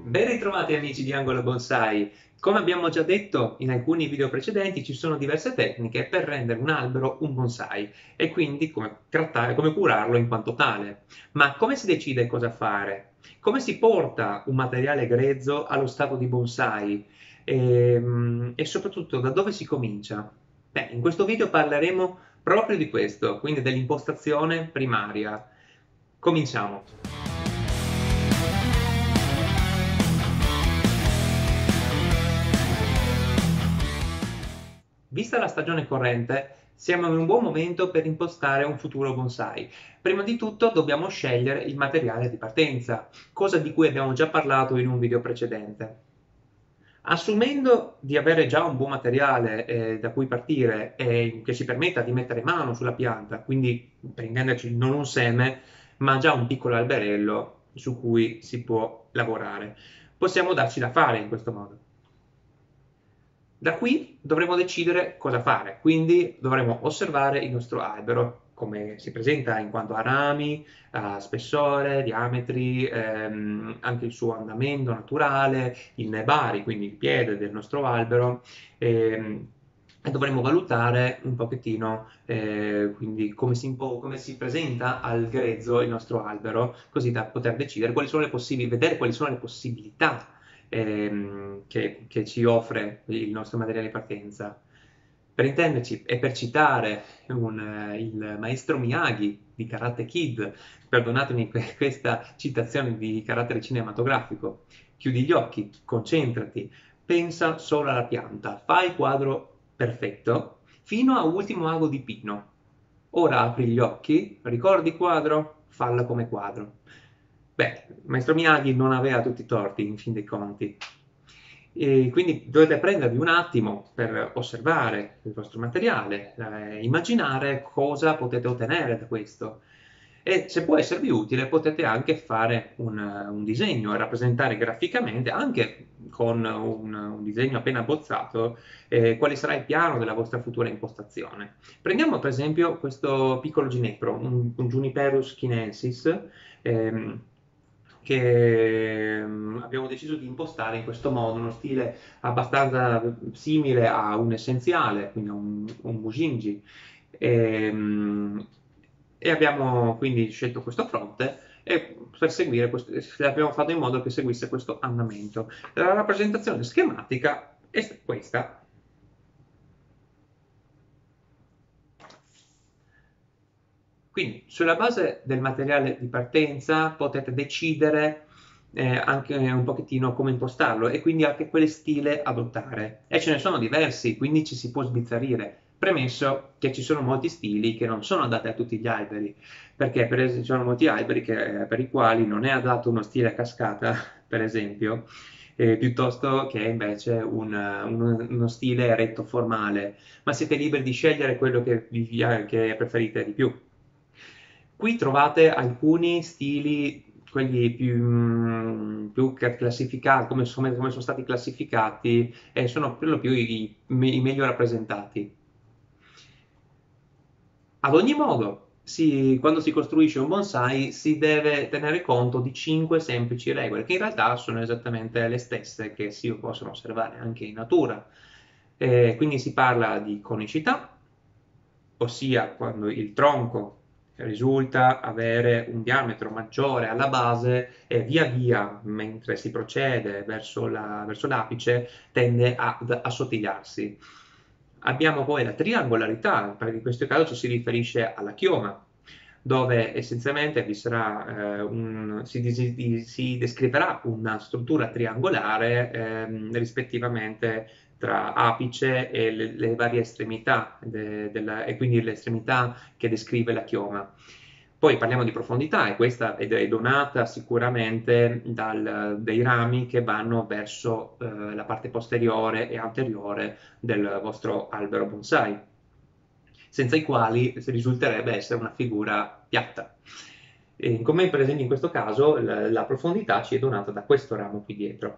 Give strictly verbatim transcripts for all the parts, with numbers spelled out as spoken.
Ben ritrovati amici di Angolo Bonsai. Come abbiamo già detto in alcuni video precedenti, ci sono diverse tecniche per rendere un albero un bonsai e quindi come trattare, come curarlo in quanto tale. Ma come si decide cosa fare? Come si porta un materiale grezzo allo stato di bonsai? E, e soprattutto da dove si comincia? Beh, in questo video parleremo proprio di questo, quindi dell'impostazione primaria. Cominciamo. Vista la stagione corrente, siamo in un buon momento per impostare un futuro bonsai. Prima di tutto dobbiamo scegliere il materiale di partenza, cosa di cui abbiamo già parlato in un video precedente. Assumendo di avere già un buon materiale eh, da cui partire e che ci permetta di mettere mano sulla pianta, quindi per intenderci non un seme, ma già un piccolo alberello su cui si può lavorare, possiamo darci da fare in questo modo. Da qui dovremo decidere cosa fare, quindi dovremo osservare il nostro albero, come si presenta in quanto a rami, a spessore, diametri, ehm, anche il suo andamento naturale, il nebari, quindi il piede del nostro albero, ehm, e dovremo valutare un pochettino eh, quindi come si, come si presenta al grezzo il nostro albero, così da poter decidere quali sono le possibili, vedere quali sono le possibilità ehm, che, che ci offre il nostro materiale di partenza. Per intenderci, e per citare un, eh, il maestro Miyagi di Karate Kid, perdonatemi que- questa citazione di carattere cinematografico, chiudi gli occhi, concentrati, pensa solo alla pianta, fai il quadro perfetto fino a ultimo ago di pino. Ora apri gli occhi, ricordi il quadro, fallo come quadro. Beh, il maestro Miyagi non aveva tutti i torti, in fin dei conti. E quindi dovete prendervi un attimo per osservare il vostro materiale, eh, immaginare cosa potete ottenere da questo. E se può esservi utile, potete anche fare un, un disegno e rappresentare graficamente, anche con un, un disegno appena abbozzato, eh, quale sarà il piano della vostra futura impostazione. Prendiamo per esempio questo piccolo ginepro, un, un Juniperus chinensis, ehm, che ehm, abbiamo deciso di impostare in questo modo, uno stile abbastanza simile a un essenziale, quindi a un, un Bujinji. E, e abbiamo quindi scelto questo fronte e per seguire questo, abbiamo fatto in modo che seguisse questo andamento. La rappresentazione schematica è questa. Quindi sulla base del materiale di partenza potete decidere eh, anche un pochettino come impostarlo e quindi anche quale stile adottare. E ce ne sono diversi, quindi ci si può sbizzarrire. Premesso che ci sono molti stili che non sono adatti a tutti gli alberi, perché per esempio ci sono molti alberi che, eh, per i quali non è adatto uno stile a cascata, per esempio, eh, piuttosto che invece un, uno, uno stile eretto formale, ma siete liberi di scegliere quello che, vi, che preferite di più. Qui trovate alcuni stili, quelli più, mm, più classificati, come, come- come sono stati classificati, e sono per lo più i, i meglio rappresentati. Ad ogni modo, si- quando si costruisce un bonsai si deve tenere conto di cinque semplici regole, che in realtà sono esattamente le stesse che si possono osservare anche in natura. Eh, quindi si parla di conicità, ossia quando il tronco risulta avere un diametro maggiore alla base e via via, mentre si procede verso la- verso l'apice, tende ad assottigliarsi. Abbiamo poi la triangolarità, perché in questo caso ci si riferisce alla chioma, dove essenzialmente vi sarà, eh, un, si, disi- si descriverà una struttura triangolare ehm, rispettivamente tra apice e le, le varie estremità, de, della, e quindi l'estremità che descrive la chioma. Poi parliamo di profondità e questa è donata sicuramente dal, dai rami che vanno verso eh, la parte posteriore e anteriore del vostro albero bonsai, senza i quali risulterebbe essere una figura piatta. E come per esempio in questo caso la, la profondità ci è donata da questo ramo qui dietro.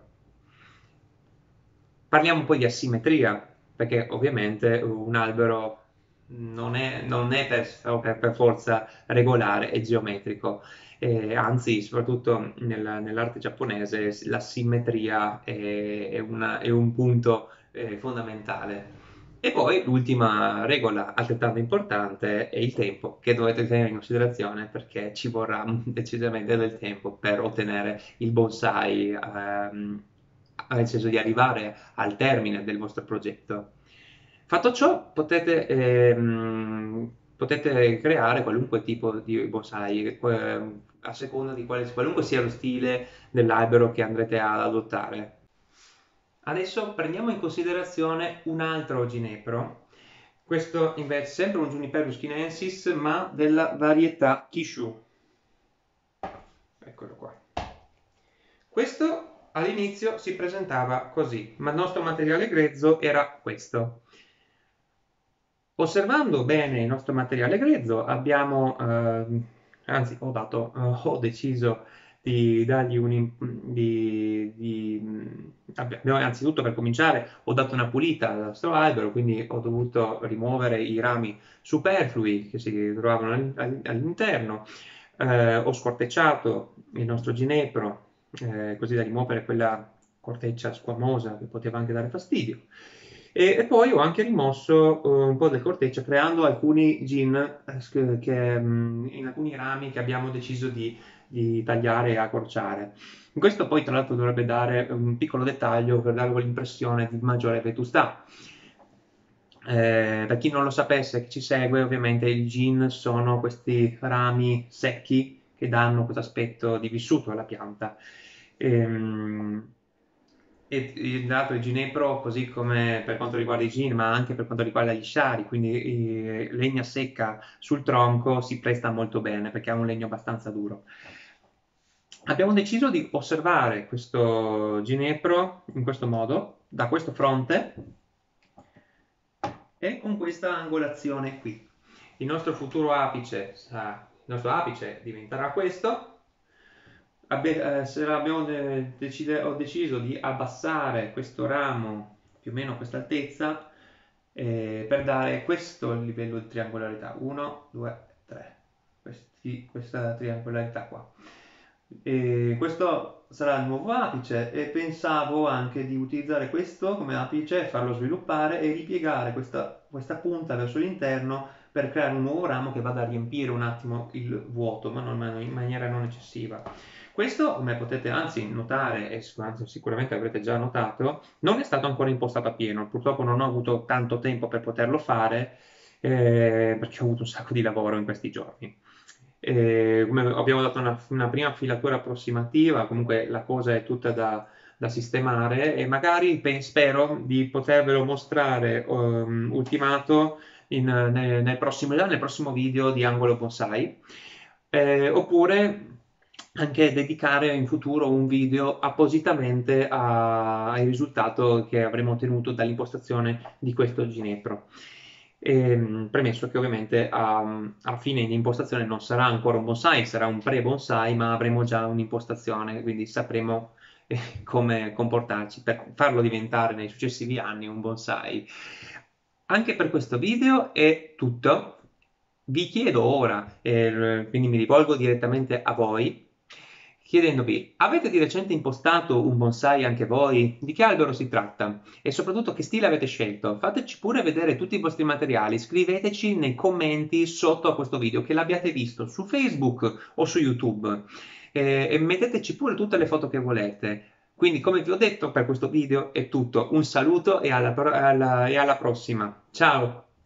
Parliamo poi di asimmetria, perché ovviamente un albero non è, non è per, per- per forza regolare e geometrico. Eh, anzi, soprattutto nella- nell'arte giapponese, la simmetria è, è una- è un punto eh, fondamentale. E poi l'ultima regola altrettanto importante è il tempo, che dovete tenere in considerazione perché ci vorrà decisamente del tempo per ottenere il bonsai, ehm, nel senso di arrivare al termine del vostro progetto. Fatto ciò, potete, ehm, potete creare qualunque tipo di bonsai, eh, a seconda di quale, qualunque sia lo stile dell'albero che andrete ad adottare. Adesso prendiamo in considerazione un altro ginepro, questo invece è sempre un Juniperus chinensis, ma della varietà Kishu. Eccolo qua. Questo all'inizio si presentava così, ma il nostro materiale grezzo era questo. Osservando bene il nostro materiale grezzo, abbiamo, eh, anzi, ho dato, eh, ho deciso di dargli un, im- di, di- abbiamo, anzitutto per cominciare, ho dato una pulita al nostro albero, quindi ho dovuto rimuovere i rami superflui che si trovavano all- all- all'interno, eh, ho scortecciato il nostro ginepro, eh, così da rimuovere quella corteccia squamosa che poteva anche dare fastidio. E, e poi ho anche rimosso eh, un po' del corteccia creando alcuni gin eh, che, mh, in alcuni rami che abbiamo deciso di, di tagliare e accorciare. Questo poi tra l'altro dovrebbe dare un piccolo dettaglio per dare l'impressione di maggiore vetustà. Eh, per chi non lo sapesse, chi ci segue, ovviamente il gin sono questi rami secchi che danno questo aspetto di vissuto alla pianta. Ehm, e il dato il ginepro, così come per quanto riguarda i gin, ma anche per quanto riguarda gli sciari, quindi eh, legna secca sul tronco, si presta molto bene perché ha un legno abbastanza duro. Abbiamo deciso di osservare questo ginepro in questo modo, da questo fronte e con questa angolazione qui. Il nostro futuro apice, sarà, il nostro apice diventerà questo. Abbe- eh, se abbiamo de- decide- ho deciso di abbassare questo ramo più o meno a questa altezza eh, per dare questo livello di triangolarità. uno, due, tre. Questi- questa triangolarità qua. E questo sarà il nuovo apice e pensavo anche di utilizzare questo come apice, farlo sviluppare e ripiegare questa, questa punta verso l'interno per creare un nuovo ramo che vada a riempire un attimo il vuoto, ma non in maniera non eccessiva. Questo, come potete anzi notare, e sicuramente avrete già notato, non è stato ancora impostato a pieno. Purtroppo non ho avuto tanto tempo per poterlo fare, eh, perché ho avuto un sacco di lavoro in questi giorni. Eh, come abbiamo dato una, una prima filatura approssimativa, comunque la cosa è tutta da, da sistemare e magari pe- spero di potervelo mostrare um, ultimato in, nel, nel prossimo, nel prossimo video di Angolo Bonsai, eh, oppure anche dedicare in futuro un video appositamente a- al risultato che avremo ottenuto dall'impostazione di questo ginepro. Ehm, premesso che ovviamente a, a fine di impostazione non sarà ancora un bonsai, sarà un pre-bonsai, ma avremo già un'impostazione, quindi sapremo eh, come comportarci per farlo diventare nei successivi anni un bonsai. Anche per questo video è tutto. Vi chiedo ora, eh, quindi mi rivolgo direttamente a voi, chiedendovi, avete di recente impostato un bonsai anche voi? Di che albero si tratta? E soprattutto che stile avete scelto? Fateci pure vedere tutti i vostri materiali, scriveteci nei commenti sotto a questo video che l'abbiate visto su Facebook o su YouTube eh, e metteteci pure tutte le foto che volete. Quindi, come vi ho detto, per questo video è tutto. Un saluto e alla, alla, e alla prossima. Ciao!